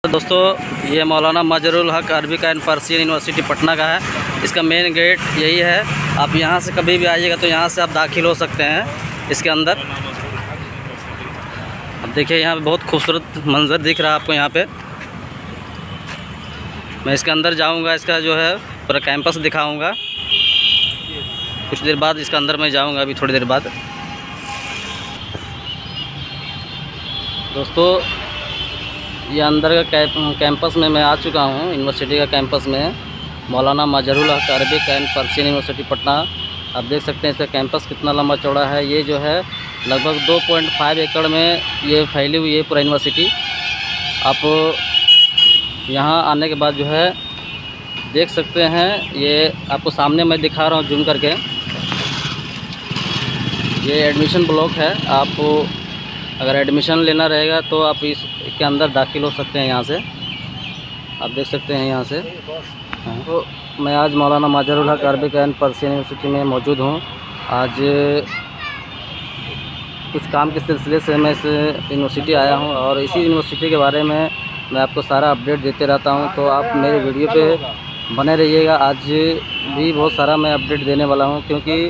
दोस्तों ये Maulana Mazharul Haque Arabic and Persian university Patna का है। इसका मेन गेट यही है। आप यहाँ से कभी भी आइएगा तो यहाँ से आप दाखिल हो सकते हैं इसके अंदर। अब देखिए यहाँ पे बहुत खूबसूरत मंजर दिख रहा है आपको। यहाँ पे मैं इसके अंदर जाऊँगा, इसका जो है पूरा कैंपस दिखाऊँगा। कुछ देर बाद इसके अंदर मैं जाऊँगा, अभी थोड़ी देर बाद। दोस्तों ये अंदर का कैंपस में मैं आ चुका हूँ। यूनिवर्सिटी का कैंपस में Maulana Mazharul Haque Arabic and Persian university Patna. आप देख सकते हैं इसका कैंपस कितना लंबा चौड़ा है। ये जो है लगभग 2.5 एकड़ में ये फैली हुई है पूरा यूनिवर्सिटी। आप यहाँ आने के बाद जो है देख सकते हैं, ये आपको सामने मैं दिखा रहा हूँ जूम करके। ये एडमिशन ब्लॉक है। आप अगर एडमिशन लेना रहेगा तो आप इसके अंदर दाखिल हो सकते हैं। यहाँ से आप देख सकते हैं यहाँ से। तो मैं आज मौलाना Mazharul Haque Arabic and Persian university में मौजूद हूँ। आज कुछ काम के सिलसिले से मैं इस यूनिवर्सिटी आया हूँ और इसी यूनिवर्सिटी के बारे में मैं आपको सारा अपडेट देते रहता हूँ। तो आप मेरे वीडियो पे बने रहिएगा। आज भी बहुत सारा मैं अपडेट देने वाला हूँ, क्योंकि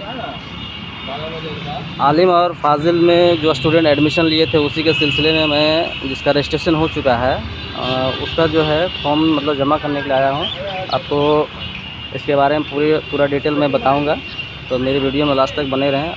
आलिम और फाजिल में जो स्टूडेंट एडमिशन लिए थे उसी के सिलसिले में मैं, जिसका रजिस्ट्रेशन हो चुका है, उसका जो है फॉर्म मतलब जमा करने के लिए आया हूँ। आपको इसके बारे में पूरा डिटेल मैं बताऊंगा, तो मेरी वीडियो में लास्ट तक बने रहें।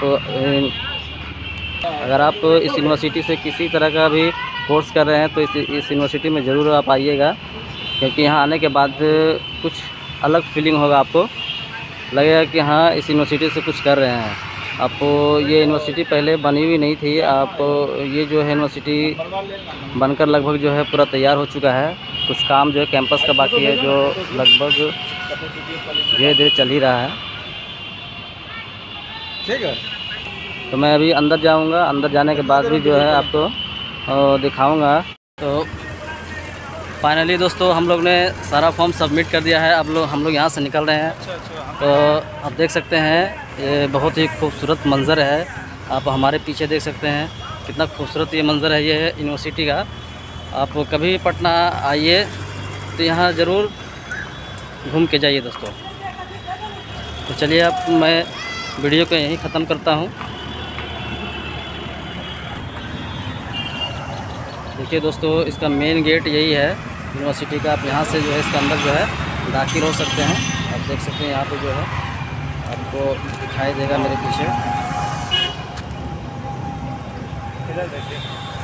अगर आप इस यूनिवर्सिटी से किसी तरह का भी कोर्स कर रहे हैं तो इस यूनिवर्सिटी में ज़रूर आप आइएगा, क्योंकि यहाँ आने के बाद कुछ अलग फीलिंग होगा। आपको लगेगा कि हाँ इस यूनिवर्सिटी से कुछ कर रहे हैं। आपको ये यूनिवर्सिटी पहले बनी हुई नहीं थी। आप ये जो है यूनिवर्सिटी बनकर लगभग जो है पूरा तैयार हो चुका है। कुछ काम जो है कैंपस का बाकी है, जो लगभग धीरे धीरे चल ही रहा है। ठीक है, तो मैं अभी अंदर जाऊंगा। अंदर जाने के बाद भी जो है आपको दिखाऊंगा। तो फाइनली दोस्तों हम लोग ने सारा फॉर्म सबमिट कर दिया है। अब हम लोग यहाँ से निकल रहे हैं। तो आप देख सकते हैं ये बहुत ही खूबसूरत मंज़र है। आप हमारे पीछे देख सकते हैं कितना खूबसूरत ये मंज़र है। ये यूनिवर्सिटी का। आप कभी पटना आइए तो यहाँ ज़रूर घूम के जाइए दोस्तों। तो चलिए अब मैं वीडियो को यहीं ख़त्म करता हूँ। देखिए दोस्तों इसका मेन गेट यही है यूनिवर्सिटी का। आप यहाँ से जो है इसके अंदर जो है दाखिल हो सकते हैं। आप देख सकते हैं यहाँ पे जो है आपको दिखाई देगा मेरे पीछे। इधर देखिए।